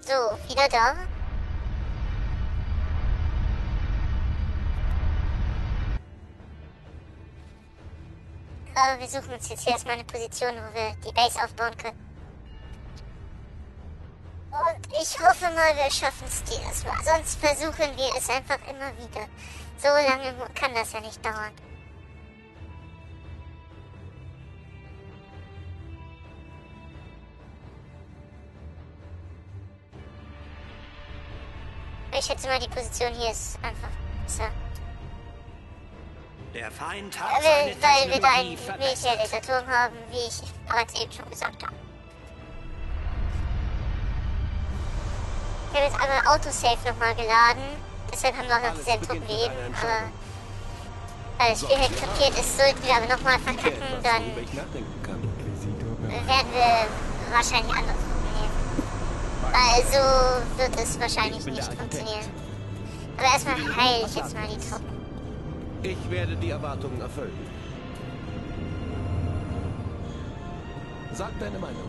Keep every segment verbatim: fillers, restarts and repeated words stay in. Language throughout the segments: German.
So, wieder da. Aber wir suchen uns jetzt hier erstmal eine Position, wo wir die Base aufbauen können. Und ich hoffe mal, wir schaffen es dieses Mal. Sonst versuchen wir es einfach immer wieder. So lange kann das ja nicht dauern. Ich schätze mal, die Position hier ist einfach besser. Der Feind Ja, hat weil, seine weil wir da einen Technologie Militärlaserturm haben, wie ich bereits eben schon gesagt habe. Ich habe jetzt einmal Autosave nochmal geladen. Deshalb haben wir auch noch dieselben Truppen wie eben. Aber weil das Spiel halt kapiert ist, sollten wir aber nochmal verkacken, dann werden wir wahrscheinlich andere Truppen nehmen. Weil so wird es wahrscheinlich nicht funktionieren. Aber erstmal heile ich jetzt mal die Truppen. Ich werde die Erwartungen erfüllen. Sag deine Meinung.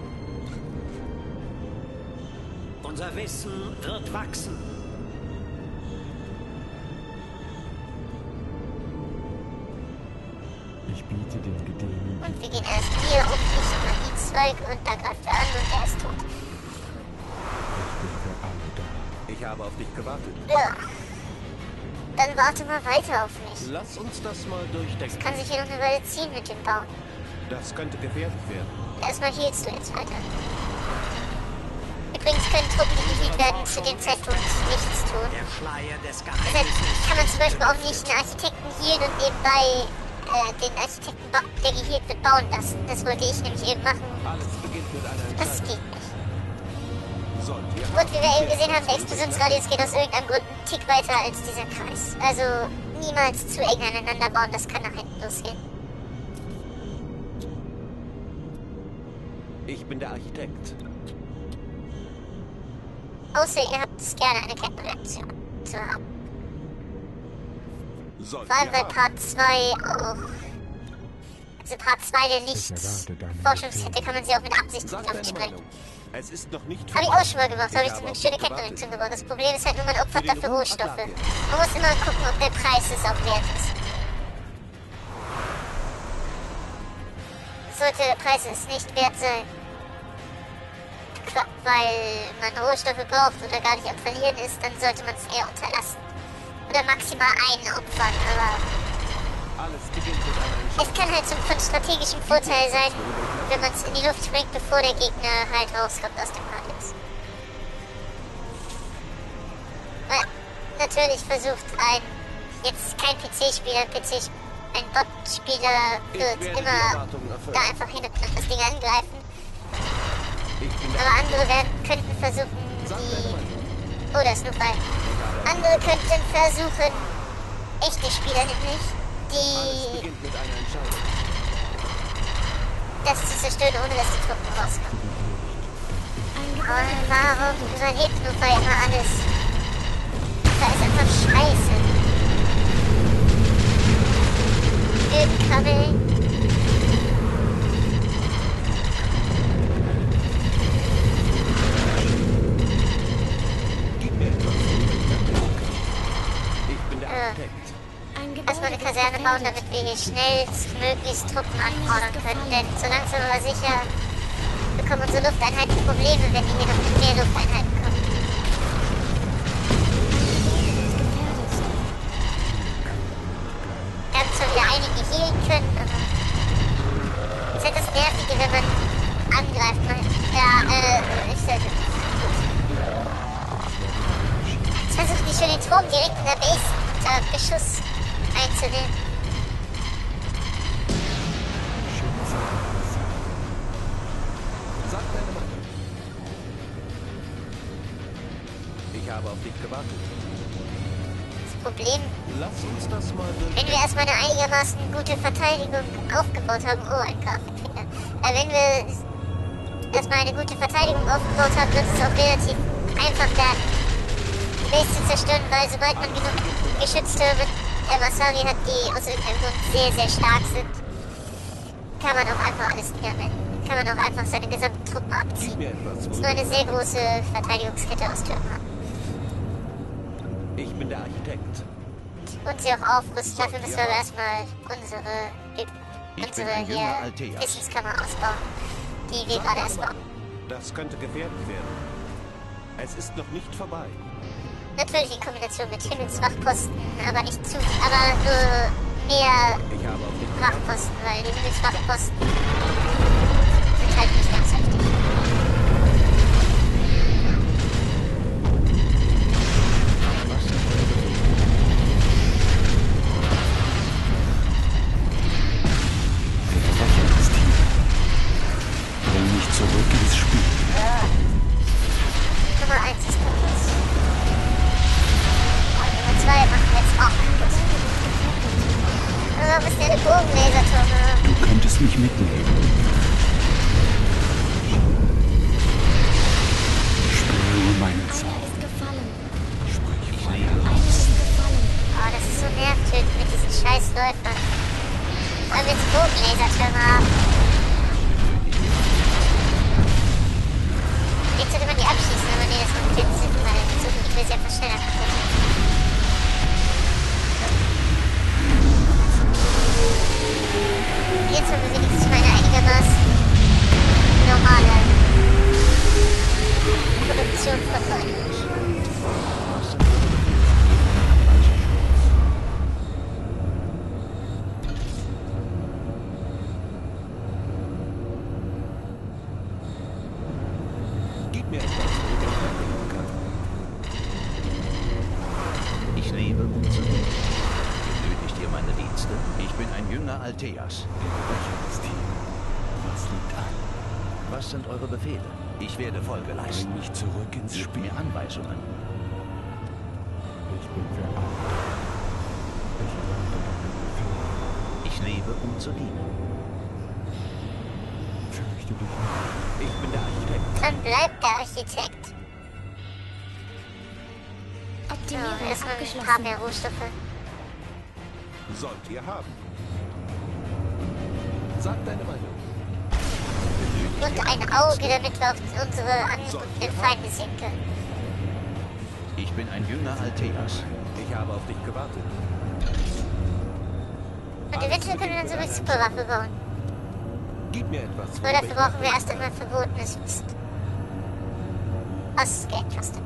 Unser Wissen wird wachsen. Ich biete den Gedehnen. Und wir gehen erst hier auf diesen Magiezweig und da greift er an und er ist tot. Ich bin für alle da. Ich habe auf dich gewartet. Ja. Dann warte mal weiter auf mich. Lass uns das mal durchdenken. Kann sich hier noch eine Weile ziehen mit dem Bauen. Das könnte gefährlich werden. Erstmal healst du jetzt weiter. Übrigens können Truppen, die geheilt werden, zu dem Zeitpunkt nichts tun. Der Schleier des Deshalb Geheimnisses. kann man zum Beispiel auch nicht einen Architekten healen und nebenbei äh, den Architekten, der geheilt wird, bauen lassen. Das wollte ich nämlich eben machen. Alles beginnt mit einer Das Entscheidung. geht nicht. Sollt ihr Und wie wir eben gesehen haben, der Explosionsradius geht aus irgendeinem Grund einen Tick weiter als dieser Kreis. Also niemals zu eng aneinander bauen, das kann nach hinten losgehen. Ich bin der Architekt. Außer ihr habt es gerne, eine Kettenreaktion zu haben. Sollt Vor allem ihr bei haben. Part zwei auch. Also Part zwei der Licht-Forschungskette kann man sie auch mit Absicht Sag nicht deine aufsprengen. Meinung. Es ist noch nicht Habe ich vorbei. auch schon mal gemacht, habe ich habe eine auf schöne dich gewartet. Kettenreaktion gebaut. Das Problem ist halt nur, man opfert Für den dafür Ruf Rohstoffe. ablachen. Man muss immer gucken, ob der Preis es auch wert ist. Sollte der Preis es nicht wert sein, weil man Rohstoffe braucht oder gar nicht am Verlieren ist, dann sollte man es eher unterlassen. Oder maximal einen opfern, aber Alles beginnt mit einer Entscheidung. es kann halt so von strategischem Vorteil sein, wenn man es in die Luft springt, bevor der Gegner halt rauskommt aus dem Radius. Weil natürlich versucht ein, jetzt kein P C-Spieler, P C, ein Bot-Spieler Ich wird werde die immer Erwartungen erfüllen. da einfach hin und das Ding angreifen. Ich bin der Aber andere werden, könnten versuchen, Sag deine die... Meinung. Oh, da ist nur frei. Andere könnten versuchen, echte Spieler nämlich, Alles die... beginnt mit einer Entscheidung. das zu zerstören, ohne dass die Truppen rauskommen. Aber warum überlebt nur bei immer alles? Da ist einfach Scheiße. Ölkabel. Gib mir etwas. Ich bin der Äh. Architekt. Erstmal eine Kaserne bauen, damit wir hier schnellstmöglichst Truppen anfordern können. Denn so langsam aber sicher bekommen unsere Lufteinheiten Probleme, wenn die hier noch mit mehr Lufteinheiten kommen. Wir haben zwar wieder einige healen können, aber es ist halt das Nervige, wenn man angreift. Man, ja, äh, ich sollte... Jetzt versucht die schon den Turm direkt in der Base unter Beschuss einzunehmen. Sag deine Meinung. Ich habe auf dich gewartet. Das Problem, Lass uns das mal durch. wenn wir erstmal eine einigermaßen gute Verteidigung aufgebaut haben, oh, ein Grafikfehler, äh, wenn wir erstmal eine gute Verteidigung aufgebaut haben, wird es auch relativ einfach werden, die Base zu zerstören, weil sobald man genug Geschütztürme der Masari hat, die aus irgendeinem Grund sehr, sehr stark sind, kann man auch einfach alles niederrennen. kann man auch einfach seine gesamten Truppen abziehen. Das ist nur eine sehr große Verteidigungskette aus Türken haben. Ich bin der Architekt. Und sie auch aufrüsten. Dafür müssen wir aber erstmal unsere, unsere hier Wissenskammer ausbauen, die wir gerade erst bauen. Das könnte gefährlich werden. Es ist noch nicht vorbei. Natürlich in Kombination mit Himmelswachposten, aber nicht zu, aber nur mehr Ich habe auf dich Wachposten, weil die Himmelswachposten sind halt nicht ganz wichtig. Bring mich zurück ins Spiel. Nummer eins ist kaputt. Und Nummer zwei machen wir jetzt auch kaputt. Oh, was ist der Bogenlaserturm? Du könntest mich mitnehmen. Spüre meinen Zauber. Sprich frei heraus. Oh, das ist so nervtötend mit diesen scheiß Läufern. Weil wir jetzt Bogenlasertürme haben. Jetzt sollte man die abschießen, aber nee, das macht keinen Sinn, weil so ich will sie einfach schneller kaputt. Jetzt haben wir wenigstens mal eine einigermaßen normale Produktion von Leuten. Gib mir etwas, wo ich nachdenken kann. Ich lebe, um zu leben. Benötigt ihr meine Dienste? Ich bin ein Jünger Altheas. Was liegt an? Was sind eure Befehle? Ich werde Folge leisten. Bring mich zurück ins Gebt Spiel. mir Anweisungen. Ich bin für alle. Ich warte deinen Befehl. Ich lebe, um zu dienen. Fürchte dich nicht. Ich bin der Architekt. Dann bleibt der Architekt. So, Optimierung erstmal ein paar abgeschlossen. mehr Rohstoffe. Sollt ihr haben. Sag deine Meinung. Und ein Auge, damit wir auf unsere angebotenen Feinde sehen können. Ich bin ein Jünger Altheas. Ich habe auf dich gewartet. Und eventuell können wir dann so eine Superwaffe bauen. Gib mir etwas, wo Aber dafür ich brauchen wir nachdenken erst einmal verbotenes Wissen. Was das Geld kostet.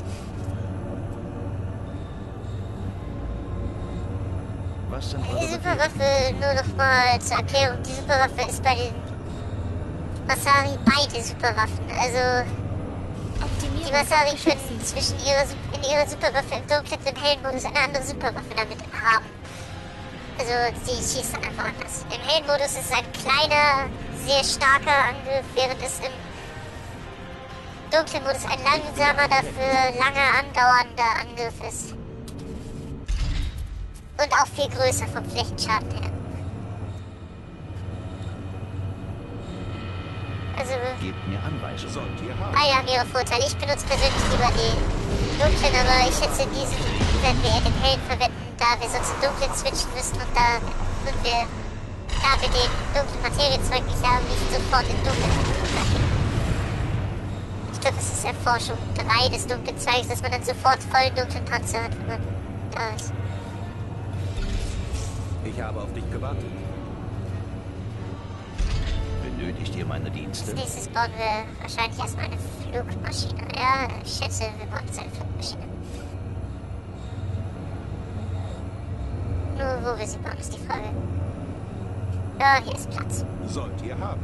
Was sind Die eure Befehle? Superwaffe, nur noch mal zur Erklärung, die Superwaffe ist bei den Masari beide Superwaffen. Also die Optimierung Masari können abgeschlossen. zwischen ihrer, Su- in ihrer Superwaffe im dunklen und im hellen Modus eine andere Superwaffe damit haben. Also sie schießt dann einfach anders. Im hellen Modus ist es ein kleiner, sehr starker Angriff, während es im dunklen Modus ein langsamer, dafür lange andauernder Angriff ist. Und auch viel größer vom Flächenschaden her. Also Gebt mir Anweisungen. Sollt ihr haben. beide haben ihre Vorteile. Ich benutze persönlich lieber die dunklen, aber ich schätze, diesen werden wir eher den hellen verwenden, da wir sonst im dunklen switchen müssen und da und wir, da wir den dunklen Materiezweig nicht haben, nicht sofort in dunklen können. Ich glaube, das ist Erforschung drei des dunklen Zweiges, dass man dann sofort vollen dunklen Panzer hat, wenn man da ist. Ich habe auf dich gewartet. Benötigt ihr meine Als Dienste? nächstes bauen wir wahrscheinlich erstmal eine Flugmaschine. Ja, ich schätze, wir bauen jetzt eine Flugmaschine. Nur wo wir sie bauen, ist die Frage. Ja, hier ist Platz. Sollt ihr haben.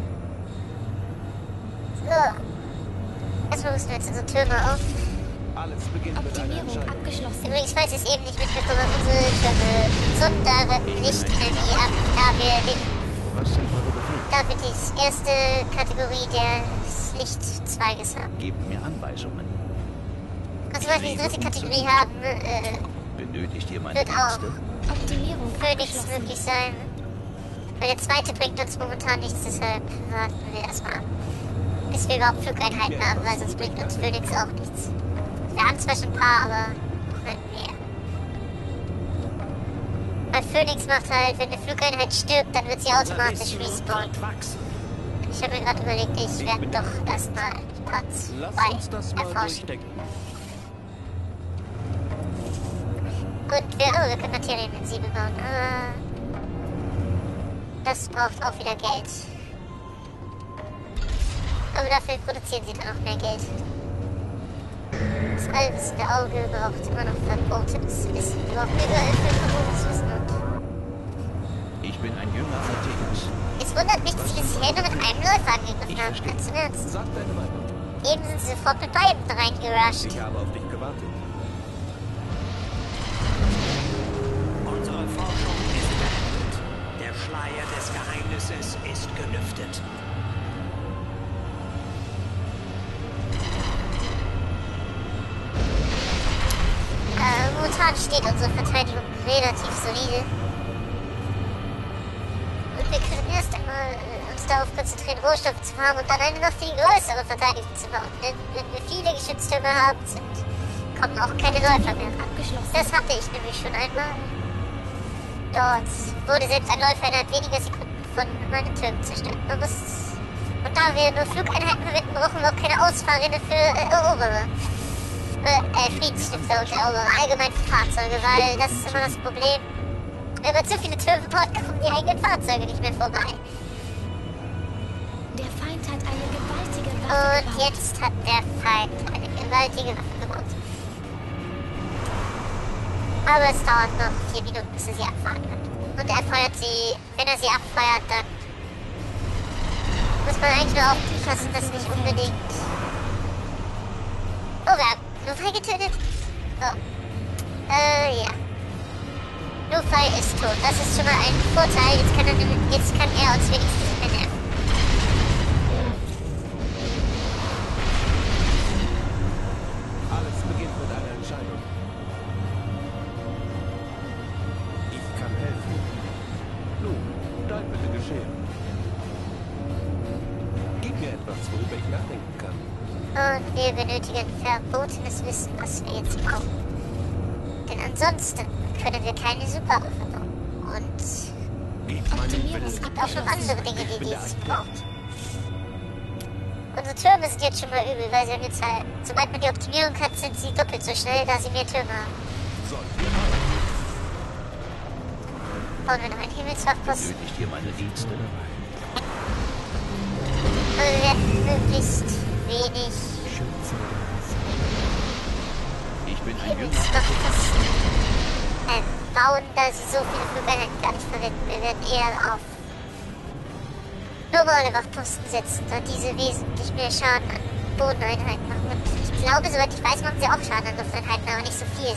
So. Erstmal rüsten wir jetzt unsere Türme auf. Alles beginnt mit einer Optimierung Entscheidung. abgeschlossen. Übrigens, falls ihr es eben nicht mitbekommen habt, unsere Türme sondern nicht Energie ab, da wir, den, Was sind eure Befehle? da wir die erste Kategorie des Lichtzweiges haben. Gebt mir Anweisungen. Und sobald wir die dritte Kategorie haben, äh, Benötigt ihr meine wird auch Dienste? Optimierung Phoenix abgeschlossen. möglich sein. Weil der zweite bringt uns momentan nichts, deshalb warten wir erstmal ab. Bis wir überhaupt Flugeinheiten haben, weil sonst bringt uns Phoenix auch nichts. Wir haben zwar schon ein paar, aber nicht mehr. Weil Phoenix macht halt, wenn eine Flugeinheit stirbt, dann wird sie Unser automatisch Wissen respawnen. wird wachsen. Ich habe mir gerade überlegt, ich werde doch erstmal Part zwei erforschen. Gut, wir, oh, wir können Materien mit sieben bauen. Ah, das braucht auch wieder Geld. Aber dafür produzieren sie dann auch mehr Geld. Das allwissende Auge braucht immer noch verbotenes Wissen. Wir brauchen überall für verbotenes Wissen. Ich bin ein Jünger Athens. Es wundert mich, dass sie bisher nur mit einem Läufer angegriffen haben. Ganz im Ernst. Sag deine Meinung. Eben sind sie sofort mit beiden reingerusht. Ich habe auf dich gewartet. Unsere Forschung ist beendet. Der Schleier des Geheimnisses ist gelüftet. Äh, momentan steht unsere Verteidigung relativ solide. Und wir können erst einmal äh, uns darauf konzentrieren, Rohstoffe zu farmen und dann eine noch viel größere Verteidigung zu bauen. Denn wenn wir viele Geschütztürme haben, sind, kommen auch keine Läufer mehr ran. Das hatte ich nämlich schon einmal. Dort wurde selbst ein Läufer innerhalb weniger Sekunden von meinen Türmen zerstört. Man muss, und da wir nur Flugeinheiten verwenden, brauchen wir auch keine Ausfahrrinne für äh, Eroberer. Äh, Friedensstifter und Eroberer. Allgemein für Fahrzeuge, weil das ist immer das Problem. Wenn man zu viele Türme baut, kommen die eigenen Fahrzeuge nicht mehr vorbei. Der Feind hat eine gewaltige Waffe Und gebaut. jetzt hat der Feind eine gewaltige Waffe gebaut. Aber es dauert noch vier Minuten, bis er sie abfahren wird. Und er feuert sie, wenn er sie abfeuert, dann muss man eigentlich nur aufpassen, dass nicht unbedingt... Oh, wir haben Nufei getötet? Oh. Äh, ja. Nufei ist tot. Das ist schon mal ein Vorteil. Jetzt kann er, jetzt kann er uns wenigstens nicht mehr nerven. Alles beginnt mit einer Entscheidung. Ich kann helfen. Nun, dein Wille geschehen. Gib mir etwas, worüber ich nachdenken kann. Und wir benötigen verbotenes Wissen, was wir jetzt brauchen. Denn ansonsten können wir keine Superwaffe bauen. Und Gib meinen Willen. es gibt auch noch andere Dinge, die dieses braucht. Unsere Türme sind jetzt schon mal übel, weil sie haben jetzt halt, sobald man die Optimierung hat, sind sie doppelt so schnell, da sie mehr Türme haben. Bauen wir noch einen Himmelswachposten. Benötigt ihr meine Dienste? Und wir werden möglichst wenig Ich bin ein Jünger. Himmelswachposten äh, bauen, da sie so viele Flugeinheiten gar nicht verwenden. Wir werden eher auf normale Wachposten setzen, da diese wesentlich mehr Schaden an Bodeneinheiten machen. Und ich glaube, soweit ich weiß, machen sie auch Schaden an Lufteinheiten, aber nicht so viel.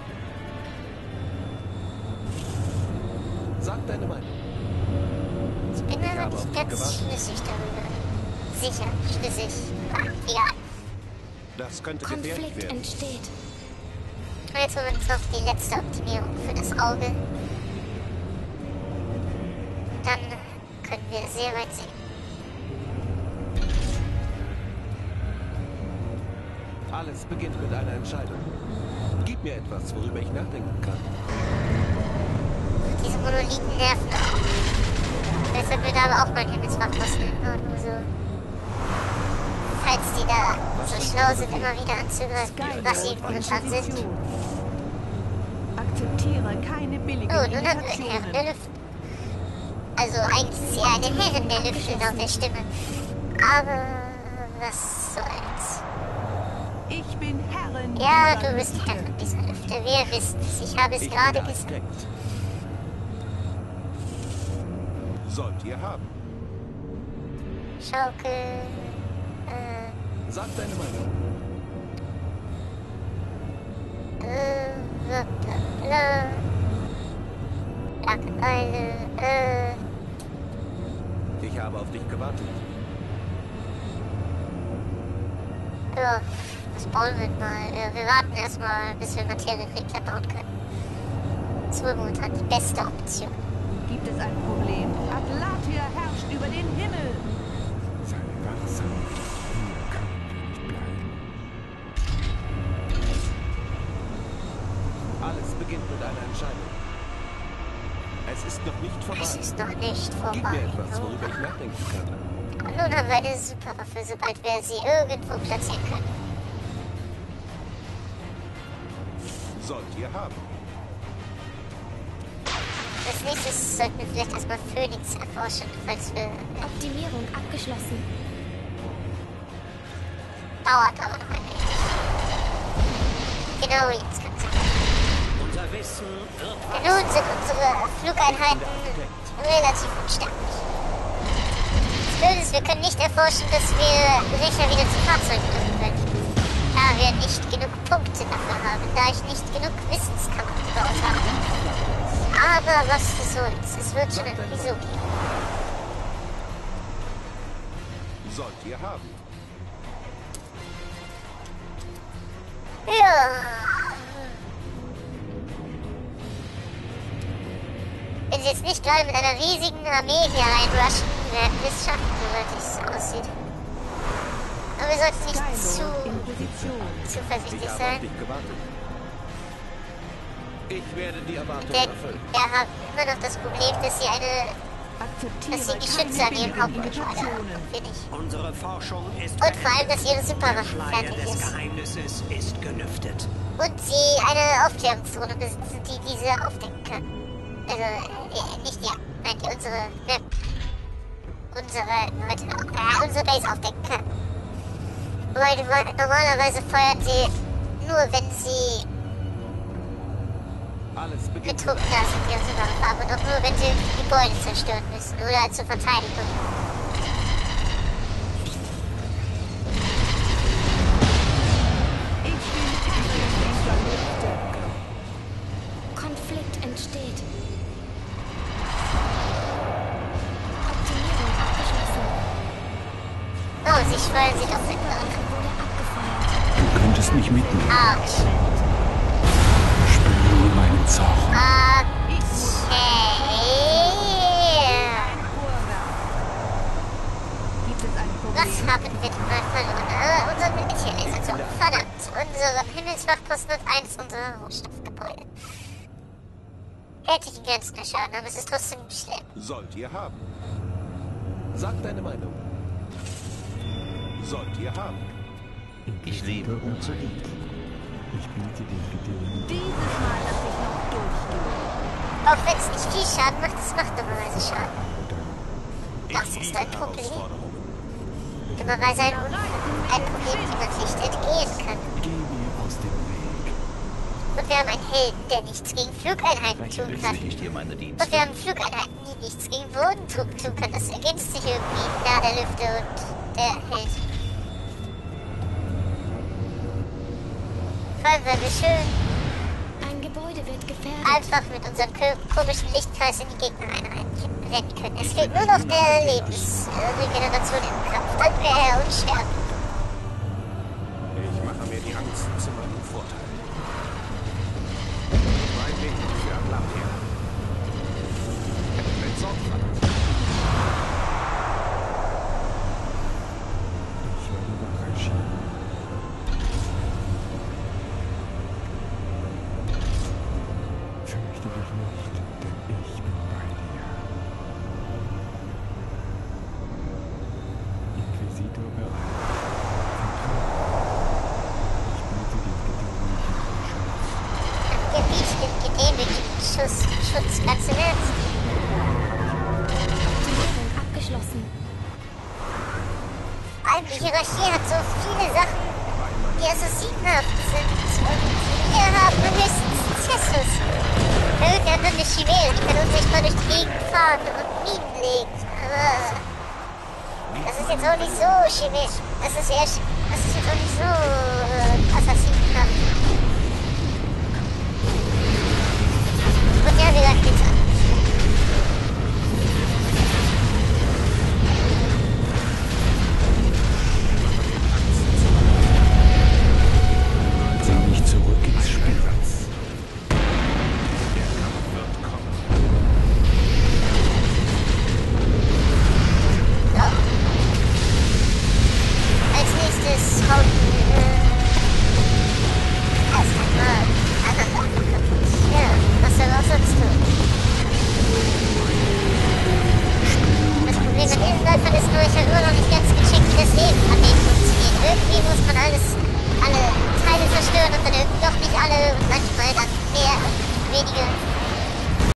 Sag deine Meinung. Ich bin mir aber nicht ganz schlüssig darüber. Sicher, schlüssig. Ah, egal. Das könnte gefährlich Konflikt werden. entsteht. Und jetzt holen wir uns noch die letzte Optimierung für das Auge. Dann können wir sehr weit sehen. Alles beginnt mit einer Entscheidung. Gib mir etwas, worüber ich nachdenken kann. Diese Monolithen nerven auch. Deshalb wird aber auch mein Himmelswachposten immer nur so. Falls die da so schlau sind, immer wieder anzugreifen, was sie momentan sind. Akzeptiere keine billigen Oh, nun haben wir einen Herren der Lüfte. Also eigentlich ist sie eine Herren der Lüfte laut der Stimme. Aber was soll's. Ich bin Herrin. Ja, dieser du bist Lüfte. Herren dieser Lüfte. Wir wissen es. Ich habe es Ich gerade bin gesagt. Architekt. Sollt ihr haben. Schaukel. Äh. Sag deine Meinung. Äh. Bla bla bla. Langeweile. Äh. Ich habe auf dich gewartet. Ja, was bauen wir denn mal? Wir, wir warten erstmal, bis wir Materienregler bauen können. Das ist wohl momentan die beste Option. Gibt es ein Problem? Atlatia herrscht über den Himmel. Sei wachsam. Hier können wir nicht bleiben. Alles beginnt mit einer Entscheidung. Es ist noch nicht vorbei. Es ist noch nicht Gib vorbei. mir etwas, worüber ich nachdenken kann. nun haben wir eine super Waffe, sobald wir sie irgendwo platzieren können. Sollt ihr haben. Als nächstes sollten wir vielleicht erstmal Phoenix erforschen, falls wir... Optimierung abgeschlossen. Dauert aber noch ein wenig. Genau jetzt kann es sein. Unser Wissen wird Nun sind unsere Flugeinheiten relativ unsterblich. Das Blöde ist, wir können nicht erforschen, dass wir Brecher wieder zu Fahrzeugen machen können. Da wir nicht genug Punkte dafür haben, da ich nicht genug Wissenskammer gebaut habe. Aber was soll's, es wird schon irgendwie so gehen. Sollt ihr haben. Ja. Wenn sie jetzt nicht gerade mit einer riesigen Armee hier reinrushen, werden wir es schaffen, soweit es aussieht. Aber wir sollten nicht zu zuversichtlich Ich habe auf sein. dich gewartet. Ich werde die Erwartung Denn erfüllen. wir haben immer noch das Problem, dass sie eine, dass sie Geschütze an ihrem Hauptort haben. Wir nicht. Unsere Forschung ist Und vor allem, dass ihre Der Superwaffe Schleier fertig des ist. Geheimnisses ist gelüftet. Und sie eine Aufklärungsdrohne besitzen, die diese aufdecken kann. Also, äh, nicht die, nein, die unsere, ne, unsere Leute, äh, unsere Base aufdecken kann. Weil normalerweise feuert sie nur, wenn sie Alles beginnt. betrunken da sind, ihre Superwaffe, aber doch nur, wenn sie Gebäude zerstören müssen oder zur Verteidigung. Konflikt entsteht. Optimierung abgeschlossen. Oh, sie schwallen sich auf den Boden. Wurde abgefeuert. Du könntest mich mitnehmen. Autsch. Spüre nur meinen Zorn. Okay. Was haben wir denn mal verloren? Äh, unser Militärlaserturm. Verdammt. Unsere Himmelswachposten und eins unserer Rohstoffgebäude. Hätte ich den ganzen Schaden, aber es ist trotzdem schlimm. Sollt ihr haben. Sag deine Meinung. Sollt ihr haben. Ich lebe, um zu lieben. Ich biete den Geduld. Dieses Mal lasse ich noch durchgehen. Auch wenn es nicht viel Schaden macht, es macht normalerweise Schaden. Das ist ein Problem. Dummerweise ein, ein Problem, dem man nicht entgehen kann. Geh mir aus dem Weg. Und wir haben einen Helden, der nichts gegen Flugeinheiten tun kann. Benötige ich dir meine Und wir Dienste? haben Flugeinheiten, die nichts gegen Bodentruppen tun können. Das ergänzt sich irgendwie. Da der Lüfte und der Held. Vor allem, weil wir schön Ein Gebäude wird gefährdet. einfach mit unserem ko- komischen Lichtkreis in die Gegner rennen können. Es fehlt nur noch der Lebensregeneration im Kampf. Dann wäre er unsterblich. Ich mache mir die Angst zu meinem Vorteil. Mein Weg für ablachen. Mit Sorgfalt. Ich werde Wache schieben. Fürchte dich nicht, denn ich bin bei dir. Inquisitor bereit. Ich biete den geduldigen Schutz. Gebiet den genehmigten Schuss, Schutz ganz im Ernst. Optimierung abgeschlossen. Vor allem die Hierarchie hat so viele Sachen, die assassinenhaft sind. Und wir haben höchstens Cessus. Wir haben nur eine Chimäre, die kann unsichtbar durch die Gegend fahren und Minen legen. Aber das ist jetzt auch nicht so chimisch. Das ist eher, das ist jetzt auch nicht so äh, assassinenhaft. Und ja, wie gesagt, geht's an. Zieh mich zurück ins Spiel. Als nächstes haut, äh, wenige